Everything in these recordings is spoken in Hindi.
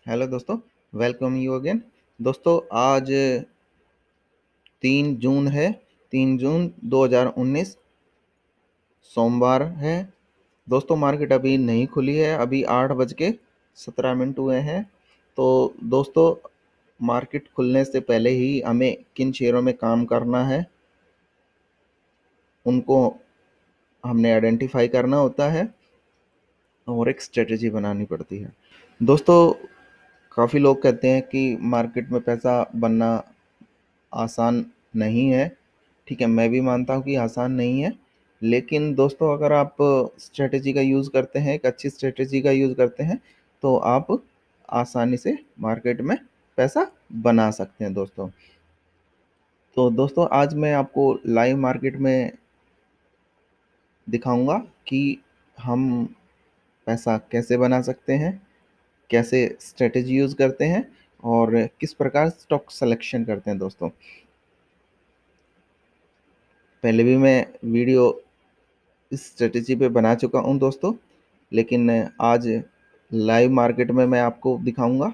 हेलो दोस्तों, वेलकम यू अगेन। दोस्तों आज 3 जून है। 3 जून 2019 सोमवार है। दोस्तों मार्केट अभी नहीं खुली है, अभी 8:17 हुए हैं। तो दोस्तों मार्केट खुलने से पहले ही हमें किन शेयरों में काम करना है उनको हमने आइडेंटिफाई करना होता है और एक स्ट्रेटेजी बनानी पड़ती है। दोस्तों काफ़ी लोग कहते हैं कि मार्केट में पैसा बनना आसान नहीं है। ठीक है, मैं भी मानता हूँ कि आसान नहीं है, लेकिन दोस्तों अगर आप स्ट्रेटेजी का यूज़ करते हैं, एक अच्छी स्ट्रेटेजी का यूज़ करते हैं, तो आप आसानी से मार्केट में पैसा बना सकते हैं दोस्तों। तो दोस्तों आज मैं आपको लाइव मार्केट में दिखाऊंगा कि हम पैसा कैसे बना सकते हैं, कैसे स्ट्रेटेजी यूज़ करते हैं और किस प्रकार स्टॉक सिलेक्शन करते हैं दोस्तों। पहले भी मैं वीडियो इस स्ट्रेटेजी पे बना चुका हूँ दोस्तों, लेकिन आज लाइव मार्केट में मैं आपको दिखाऊंगा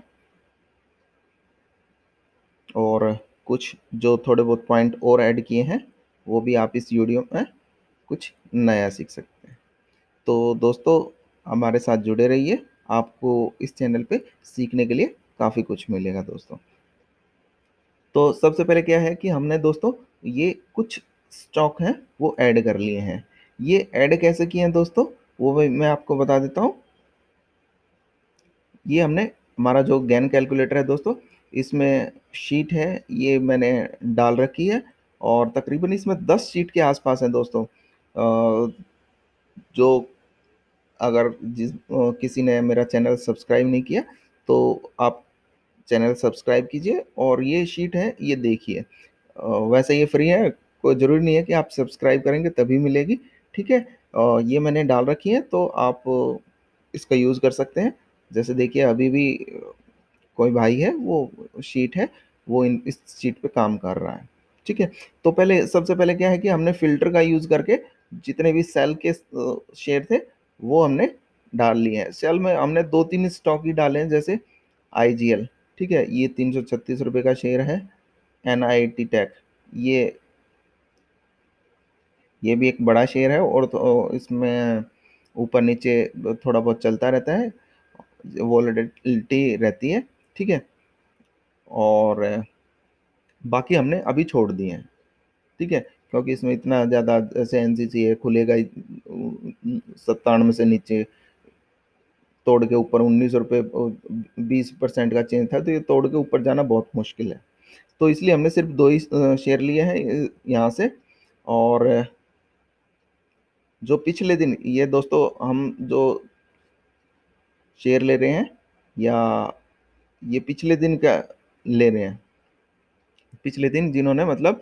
और कुछ जो थोड़े बहुत पॉइंट और ऐड किए हैं वो भी आप इस वीडियो में कुछ नया सीख सकते हैं। तो दोस्तों हमारे साथ जुड़े रहिए, आपको इस चैनल पे सीखने के लिए काफ़ी कुछ मिलेगा दोस्तों। तो सबसे पहले क्या है कि हमने दोस्तों ये कुछ स्टॉक हैं वो ऐड कर लिए हैं। ये ऐड कैसे किए हैं दोस्तों, वो भी मैं आपको बता देता हूँ। ये हमने हमारा जो गेन कैलकुलेटर है दोस्तों, इसमें शीट है, ये मैंने डाल रखी है और तकरीबन इसमें 10 शीट के आसपास है दोस्तों। जो अगर किसी ने मेरा चैनल सब्सक्राइब नहीं किया तो आप चैनल सब्सक्राइब कीजिए और ये शीट है ये देखिए। वैसे ये फ्री है, कोई ज़रूरी नहीं है कि आप सब्सक्राइब करेंगे तभी मिलेगी। ठीक है, ये मैंने डाल रखी है तो आप इसका यूज़ कर सकते हैं। जैसे देखिए अभी भी कोई भाई है, वो शीट है, वो इस शीट पे काम कर रहा है। ठीक है, तो पहले सबसे पहले क्या है कि हमने फ़िल्टर का यूज़ करके जितने भी सेल के शेयर थे वो हमने डाल लिए हैं। सेल में हमने 2-3 स्टॉक ही डाले हैं, जैसे आईजीएल। ठीक है, ये 336 रुपये का शेयर है। एनआईटी टेक, ये भी एक बड़ा शेयर है और तो इसमें ऊपर नीचे थोड़ा बहुत चलता रहता है, वॉलेटिलिटी रहती है। ठीक है, और बाकी हमने अभी छोड़ दिए हैं। ठीक है, क्योंकि इसमें इतना ज़्यादा जैसे एनसीसी है, खुलेगा 97 से नीचे, तोड़ के ऊपर 19 रुपये 20% का चेंज था, तो ये तोड़ के ऊपर जाना बहुत मुश्किल है। तो इसलिए हमने सिर्फ 2 ही शेयर लिए हैं यहाँ से। और जो पिछले दिन ये दोस्तों हम जो शेयर ले रहे हैं, या ये पिछले दिन का ले रहे हैं, पिछले दिन जिन्होंने मतलब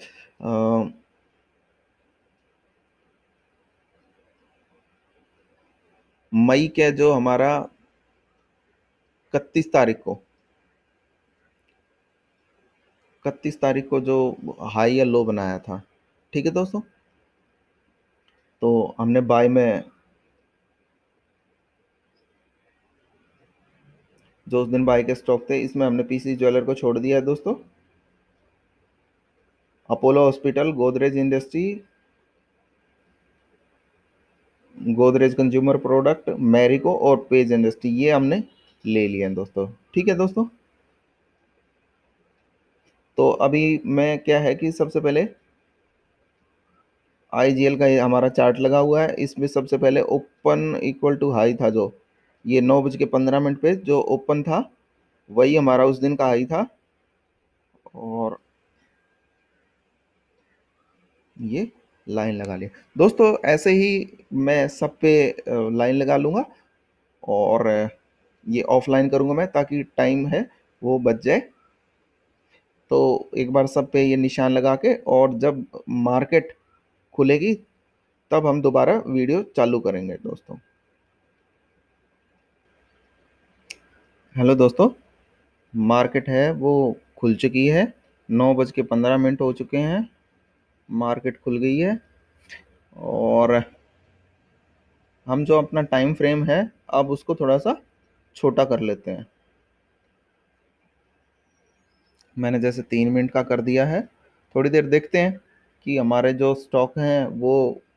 मई के जो हमारा 31 तारीख को जो हाई या लो बनाया था। ठीक है दोस्तों, तो हमने बाय में जो उस दिन बाय के स्टॉक थे, इसमें हमने पीसी ज्वेलर को छोड़ दिया है दोस्तों, Apollo hospital, Godrej industry, Godrej consumer product, Marico और पेज इंडस्ट्री, ये हमने ले लिए हैं दोस्तों। ठीक है दोस्तों, तो अभी मैं क्या है कि सबसे पहले आईजीएल का ये हमारा चार्ट लगा हुआ है। इसमें सबसे पहले ओपन इक्वल टू हाई था, जो ये 9:15 पे जो ओपन था वही हमारा उस दिन का हाई था, और ये लाइन लगा लिया दोस्तों। ऐसे ही मैं सब पे लाइन लगा लूँगा और ये ऑफलाइन करूँगा मैं, ताकि टाइम है वो बच जाए। तो एक बार सब पे ये निशान लगा के, और जब मार्केट खुलेगी तब हम दोबारा वीडियो चालू करेंगे दोस्तों। हेलो दोस्तों, मार्केट है वो खुल चुकी है, 9:15 हो चुके हैं, मार्केट खुल गई है। और हम जो अपना टाइम फ्रेम है अब उसको थोड़ा सा छोटा कर लेते हैं। मैंने जैसे 3 मिनट का कर दिया है। थोड़ी देर देखते हैं कि हमारे जो स्टॉक हैं वो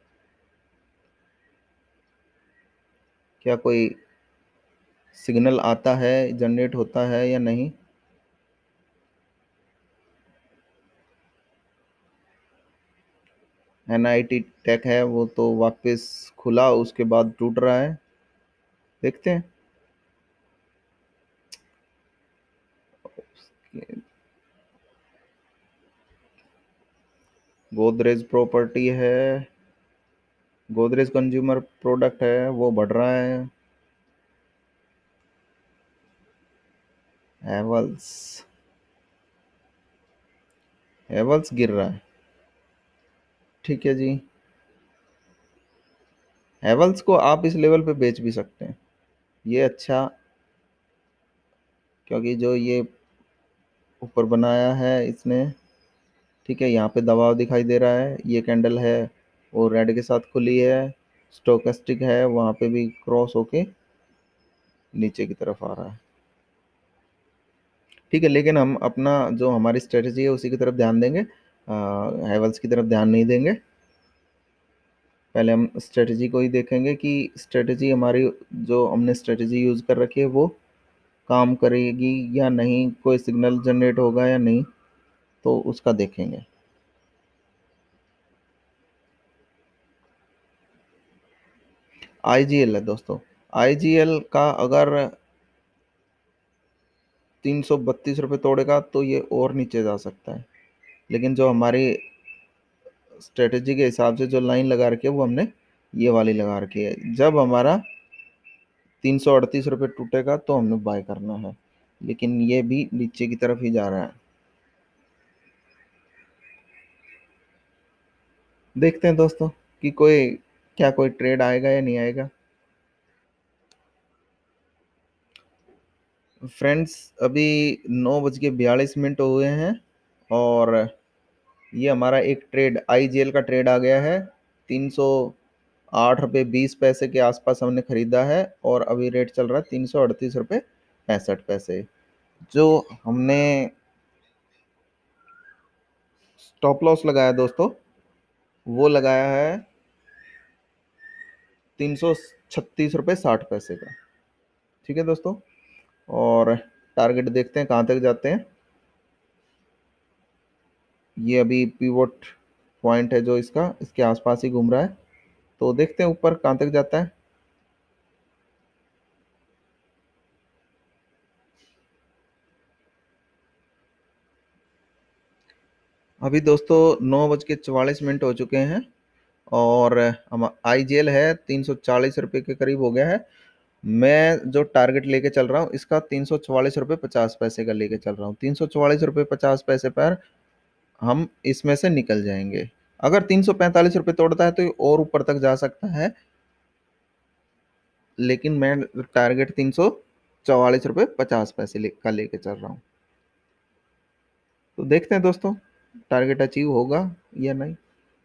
क्या कोई सिग्नल आता है, जनरेट होता है या नहीं। NIT टेक है वो तो वापस खुला, उसके बाद टूट रहा है। देखते हैं। गोदरेज प्रॉपर्टी है, गोदरेज कंज्यूमर प्रोडक्ट है, वो बढ़ रहा है। हैवल्स, हैवल्स गिर रहा है। ठीक है जी। हैवल्स को आप इस लेवल पे बेच भी सकते हैं, ये अच्छा, क्योंकि जो ये ऊपर बनाया है इसने, ठीक है, यहाँ पे दबाव दिखाई दे रहा है, ये कैंडल है वो रेड के साथ खुली है, स्टोकेस्टिक है वहाँ पे भी क्रॉस होके नीचे की तरफ आ रहा है। ठीक है, लेकिन हम अपना जो हमारी स्ट्रेटजी है उसी की तरफ ध्यान देंगे, हैवल्स की तरफ ध्यान नहीं देंगे। पहले हम स्ट्रेटजी को ही देखेंगे कि स्ट्रेटजी हमारी, जो हमने स्ट्रेटजी यूज़ कर रखी है वो काम करेगी या नहीं, कोई सिग्नल जनरेट होगा या नहीं, तो उसका देखेंगे। IGL है दोस्तों, IGL का अगर 332 रुपये तोड़ेगा तो ये और नीचे जा सकता है, लेकिन जो हमारी स्ट्रेटजी के हिसाब से जो लाइन लगा रखी है वो हमने ये वाली लगा रखी है। जब हमारा 338 रुपये टूटेगा तो हमने बाय करना है, लेकिन ये भी नीचे की तरफ ही जा रहा है। देखते हैं दोस्तों कि कोई ट्रेड आएगा या नहीं आएगा। फ्रेंड्स, अभी 9:42 हुए हैं और ये हमारा एक ट्रेड IGL का ट्रेड आ गया है। 308 रुपये 20 पैसे के आसपास हमने खरीदा है और अभी रेट चल रहा है 338 रुपये 65 पैसे। जो हमने स्टॉप लॉस लगाया दोस्तों, वो लगाया है 336 रुपये 60 पैसे का। ठीक है दोस्तों, और टारगेट देखते हैं कहाँ तक जाते हैं। ये अभी पिवोट पॉइंट है जो इसका, इसके आसपास ही घूम रहा है, तो देखते हैं ऊपर कहाँ तक जाता है। अभी दोस्तों 9:44 हो चुके हैं और हम IGL है 340 रुपये के करीब हो गया है। मैं जो टारगेट लेके चल रहा हूँ इसका 344 रुपये 50 पैसे का लेके चल रहा हूँ। 344 रुपये 50 पैसे पर हम इसमें से निकल जाएंगे। अगर 345 रुपये तोड़ता है तो ये और ऊपर तक जा सकता है, लेकिन मैं टारगेट 344 रुपये 50 पैसे का लेके चल रहा हूँ। तो देखते हैं दोस्तों टारगेट अचीव होगा या नहीं।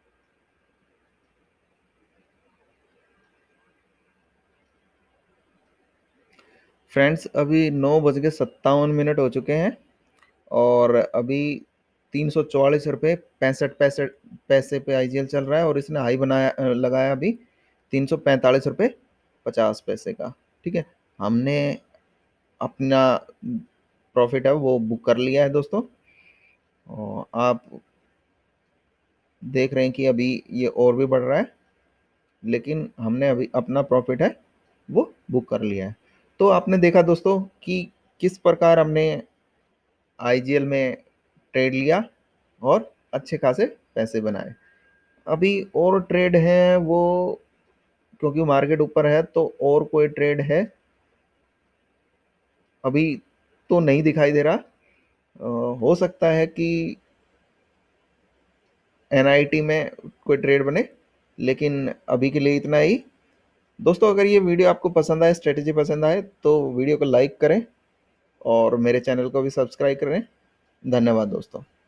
फ्रेंड्स, अभी 9:57 हो चुके हैं और अभी 344 रुपये 65 पैसे पे IGL चल रहा है और इसने हाई लगाया अभी 345 रुपये 50 पैसे का। ठीक है, हमने अपना प्रॉफिट है वो बुक कर लिया है दोस्तों, और आप देख रहे हैं कि अभी ये और भी बढ़ रहा है, लेकिन हमने अभी अपना प्रॉफिट है वो बुक कर लिया है। तो आपने देखा दोस्तों कि किस प्रकार हमने IGL में ट्रेड लिया और अच्छे खासे पैसे बनाए। अभी और ट्रेड है वो, क्योंकि मार्केट ऊपर है तो और कोई ट्रेड है अभी तो नहीं दिखाई दे रहा। हो सकता है कि NIT में कोई ट्रेड बने, लेकिन अभी के लिए इतना ही। दोस्तों, अगर ये वीडियो आपको पसंद आए, स्ट्रेटेजी पसंद आए, तो वीडियो को लाइक करें और मेरे चैनल को भी सब्सक्राइब करें। धन्यवाद दोस्तों।